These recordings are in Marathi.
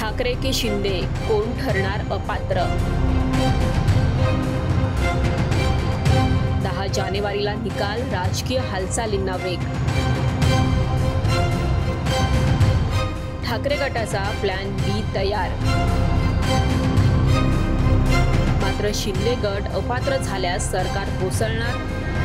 ठाकरे की शिंदे, कोण ठरणार अपात्र? 10 जानेवारीला निकाल, राजकीय हालचालींना वेग. ठाकरे गटाचा प्लॅन बी तयार. मात्र शिंदे गट अपात्र झाल्यास सरकार कोसळणार.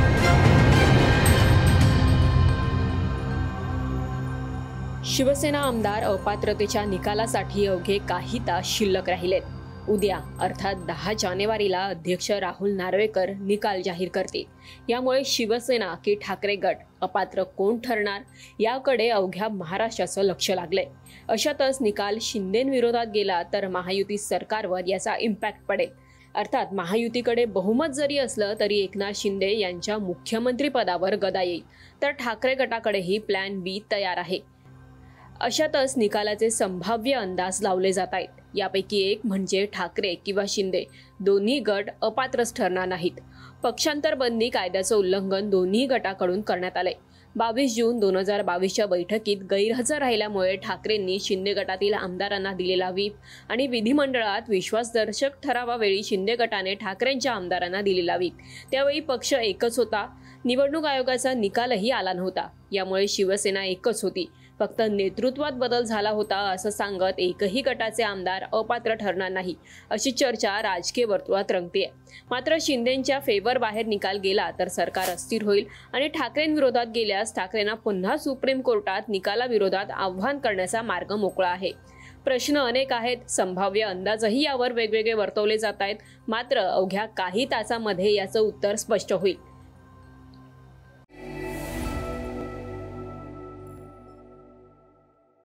शिवसेना आमदार अपात्रतेच्या निकालासाठी अवघे काही तास शिल्लक राहिलेत. उद्या अर्थात 10 जानेवारीला अध्यक्ष राहुल नार्वेकर निकाल जाहीर करतील. यामुळे शिवसेना की ठाकरे गट अपात्र कोण ठरणार याकडे अवघ्या महाराष्ट्राचं लक्ष लागलंय. अशातच निकाल शिंदेंविरोधात गेला तर महायुती सरकारवर याचा इम्पॅक्ट पडेल. अर्थात महायुतीकडे बहुमत जरी असलं तरी एकनाथ शिंदे यांच्या मुख्यमंत्रीपदावर गदा येईल. तर ठाकरे गटाकडेही प्लॅन बी तयार आहे. अशातच निकालाचे संभाव्य अंदाज लावले जात आहेत. यापैकी एक म्हणजे ठाकरे किंवा शिंदे दोन्ही गट अपात्रच ठरणार नाहीत. पक्षांतर बंदी कायद्याचं उल्लंघन दोन्ही गटाकडून करण्यात आलंय. 22 जून 2022च्या बैठकीत गैरहजर राहिल्यामुळे ठाकरेंनी शिंदे गटातील आमदारांना दिलेला व्हीप आणि विधिमंडळात विश्वासदर्शक ठरावावेळी शिंदे गटाने ठाकरेंच्या आमदारांना दिलेला व्हीप. त्यावेळी पक्ष एकच होता. निवडणूक आयोगाचा निकालही आला नव्हता. यामुळे शिवसेना एकच होती. फक्त नेतृत्वात बदल झाला होता असं सांगत एकही गटाचे आमदार अपात्र ठरणार नाही अशी चर्चा राजकीय वर्तुळात रंगतेय. मात्र शिंदेंच्या फेवर बाहेर निकाल गेला तर सरकार अस्थिर होईल आणि ठाकरेंविरोधात गेल्यास ठाकरेंना पुन्हा सुप्रीम कोर्टात निकालाविरोधात आव्हान करण्याचा मार्ग मोकळा आहे. प्रश्न अनेक आहेत. संभाव्य अंदाजही यावर वेगवेगळे वर्तवले जात आहेत. मात्र अवघ्या काही तासांमध्ये याचं उत्तर स्पष्ट होईल.